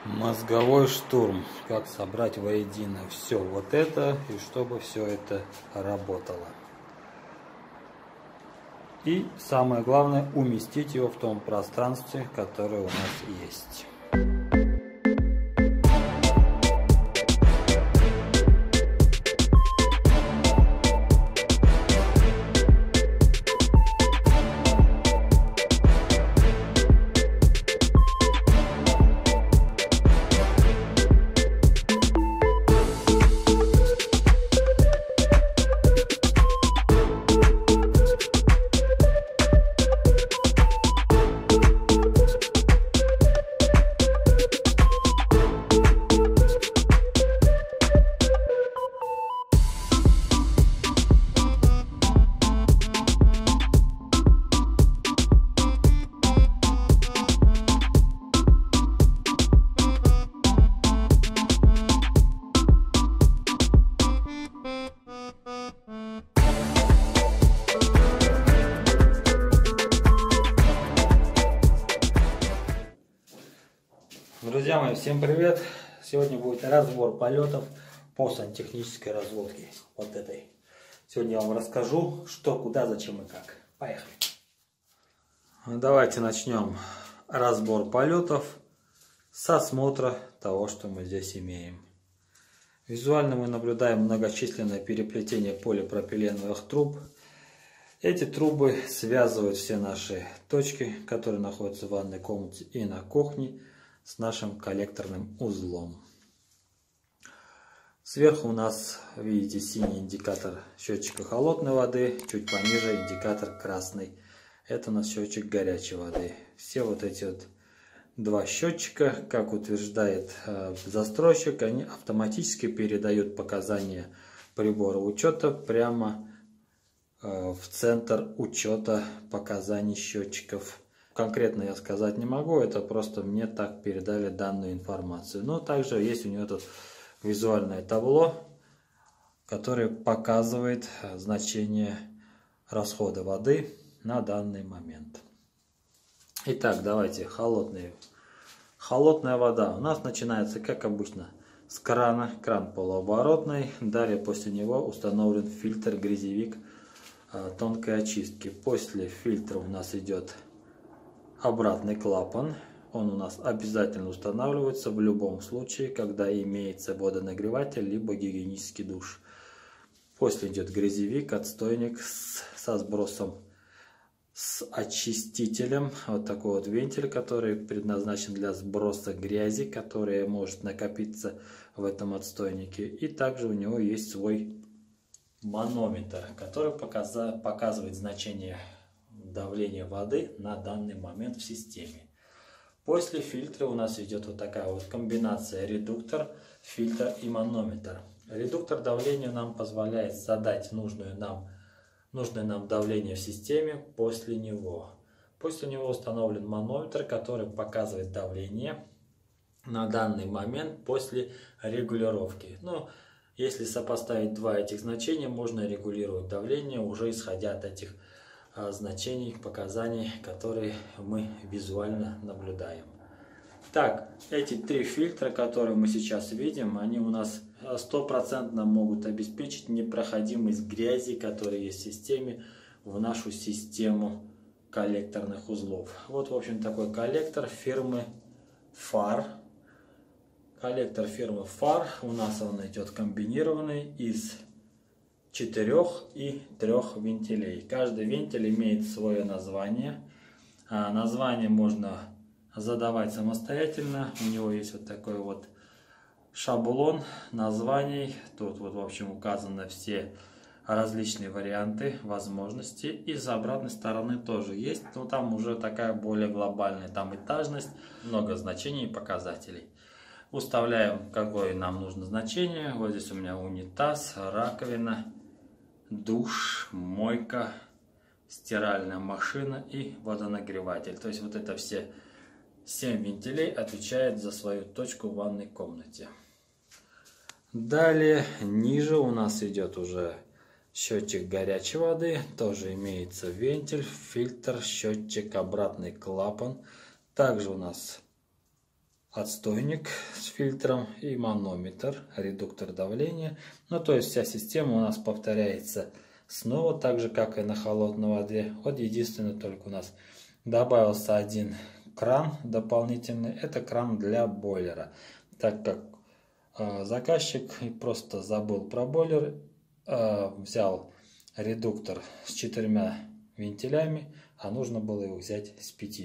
Мозговой штурм. Как собрать воедино все вот это и чтобы все это работало. И самое главное, уместить его в том пространстве, которое у нас есть. Друзья мои, всем привет! Сегодня будет разбор полетов по сантехнической разводке. Вот этой. Сегодня я вам расскажу, что, куда, зачем и как. Поехали! Давайте начнем разбор полетов с осмотра того, что мы здесь имеем. Визуально мы наблюдаем многочисленное переплетение полипропиленовых труб. Эти трубы связывают все наши точки, которые находятся в ванной комнате и на кухне, с нашим коллекторным узлом. Сверху у нас, видите, синий индикатор счетчика холодной воды, чуть пониже индикатор красный. Это у нас счетчик горячей воды. Все вот эти вот два счетчика, как утверждает застройщик, они автоматически передают показания прибора учета прямо в центр учета показаний счетчиков. Конкретно я сказать не могу, это просто мне так передали данную информацию. Но также есть у него тут визуальное табло, которое показывает значение расхода воды на данный момент. Итак, давайте холодная вода. У нас начинается, как обычно, с крана. Кран полуоборотный. Далее после него установлен фильтр-грязевик тонкой очистки. После фильтра у нас идет обратный клапан. Он у нас обязательно устанавливается в любом случае, когда имеется водонагреватель либо гигиенический душ. После идет грязевик, отстойник со сбросом, с очистителем. Вот такой вот вентиль, который предназначен для сброса грязи, которая может накопиться в этом отстойнике. И также у него есть свой манометр, который показывает значение давление воды на данный момент в системе. После фильтра у нас идет вот такая вот комбинация редуктор, фильтр и манометр. Редуктор давления нам позволяет задать нужное нам давление в системе. После него установлен манометр, который показывает давление на данный момент после регулировки. Но если сопоставить два этих значения, можно регулировать давление уже исходя от этих значений, показаний, которые мы визуально наблюдаем. Так, эти три фильтра, которые мы сейчас видим, они у нас 100% могут обеспечить непроходимость грязи, которая есть в системе, в нашу систему коллекторных узлов. Вот, в общем, такой коллектор фирмы FAR. Коллектор фирмы FAR. У нас он идет комбинированный из 4 и 3 вентилей. Каждый вентиль имеет свое название. Название можно задавать самостоятельно. У него есть вот такой вот шаблон названий. Тут вот, в общем, указаны все различные варианты, возможности. И с обратной стороны тоже есть, но там уже такая более глобальная. Там этажность, много значений и показателей. Выставляем, какое нам нужно значение. Вот здесь у меня унитаз, раковина, душ, мойка, стиральная машина и водонагреватель. То есть вот это все 7 вентилей отвечает за свою точку в ванной комнате. Далее ниже у нас идет уже счетчик горячей воды. Тоже имеется вентиль, фильтр, счетчик, обратный клапан. Также у нас отстойник с фильтром и манометр, редуктор давления. Ну, то есть вся система у нас повторяется снова, так же, как и на холодной воде. Вот единственное, только у нас добавился один кран дополнительный. Это кран для бойлера, так как заказчик просто забыл про бойлер, взял редуктор с 4 вентилями, а нужно было его взять с 5.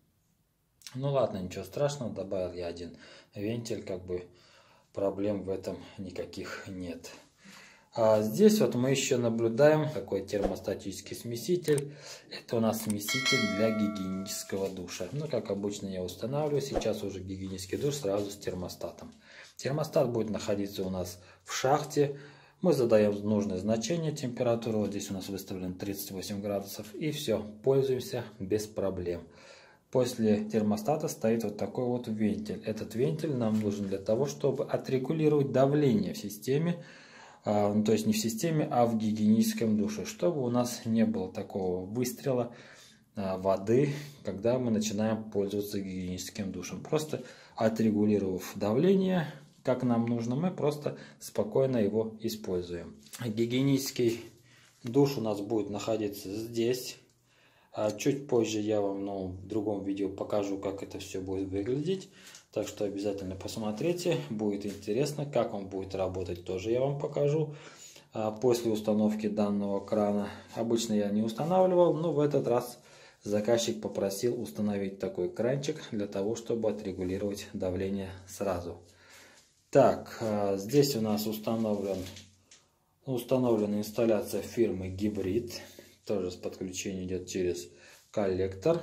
Ну ладно, ничего страшного, добавил я один вентиль, как бы проблем в этом никаких нет. А здесь вот мы еще наблюдаем такой термостатический смеситель. Это у нас смеситель для гигиенического душа. Ну, как обычно я устанавливаю сейчас уже гигиенический душ сразу с термостатом. Термостат будет находиться у нас в шахте. Мы задаем нужное значение температуры. Вот здесь у нас выставлен 38 градусов. И все, пользуемся без проблем. После термостата стоит вот такой вот вентиль. Этот вентиль нам нужен для того, чтобы отрегулировать давление в системе. То есть не в системе, а в гигиеническом душе. Чтобы у нас не было такого выстрела воды, когда мы начинаем пользоваться гигиеническим душем. Просто отрегулировав давление, как нам нужно, мы просто спокойно его используем. Гигиенический душ у нас будет находиться здесь. Чуть позже я вам в другом видео покажу, как это все будет выглядеть. Так что обязательно посмотрите, будет интересно, как он будет работать, тоже я вам покажу. После установки данного крана, обычно я не устанавливал, но в этот раз заказчик попросил установить такой кранчик для того, чтобы отрегулировать давление сразу. Так, здесь у нас установлена инсталляция фирмы Гибрид. Тоже с подключением идет через коллектор.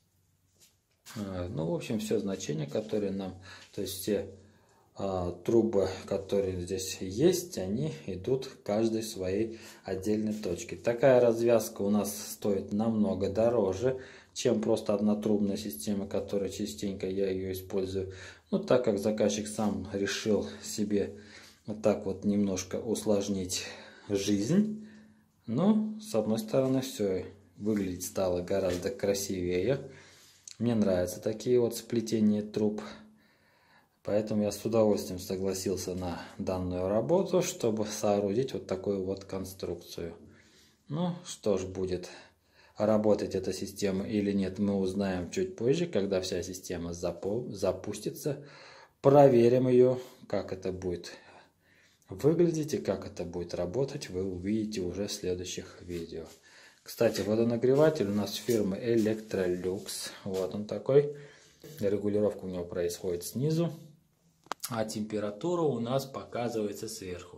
Ну, в общем, все значения, которые нам, то есть все трубы, которые здесь есть, они идут каждой в своей отдельной точке. Такая развязка у нас стоит намного дороже, чем просто однотрубная система, которая частенько я ее использую. Ну, так как заказчик сам решил себе вот так вот немножко усложнить жизнь. Но, с одной стороны, все выглядеть стало гораздо красивее. Мне нравятся такие вот сплетения труб. Поэтому я с удовольствием согласился на данную работу, чтобы соорудить вот такую вот конструкцию. Ну, что ж, будет работать эта система или нет, мы узнаем чуть позже, когда вся система запустится. Проверим ее, как это будет выглядеть и как это будет работать, вы увидите уже в следующих видео. Кстати, водонагреватель у нас фирмы Electrolux. Вот он такой. Регулировка у него происходит снизу, а температура у нас показывается сверху.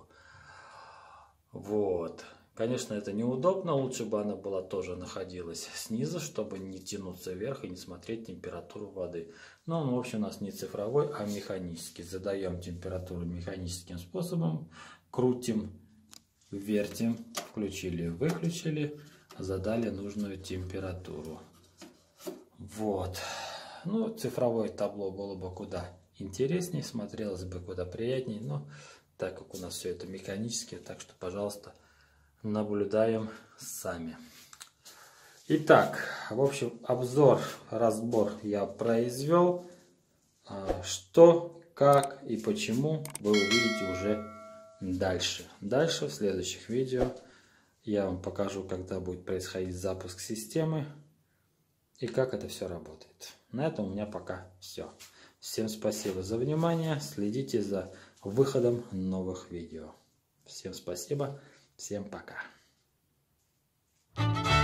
Вот. Конечно, это неудобно. Лучше бы она была тоже находилась снизу, чтобы не тянуться вверх и не смотреть температуру воды. Но он, в общем, у нас не цифровой, а механический. Задаем температуру механическим способом. Крутим, вертим, включили, выключили. Задали нужную температуру. Вот. Ну, цифровое табло было бы куда интереснее, смотрелось бы куда приятнее, но так как у нас все это механически, так что, пожалуйста, наблюдаем сами. Итак, в общем, разбор я произвел. Что, как и почему вы увидите уже дальше. Дальше в следующих видео я вам покажу, когда будет происходить запуск системы и как это все работает. На этом у меня пока все. Всем спасибо за внимание. Следите за выходом новых видео. Всем спасибо. Всем пока.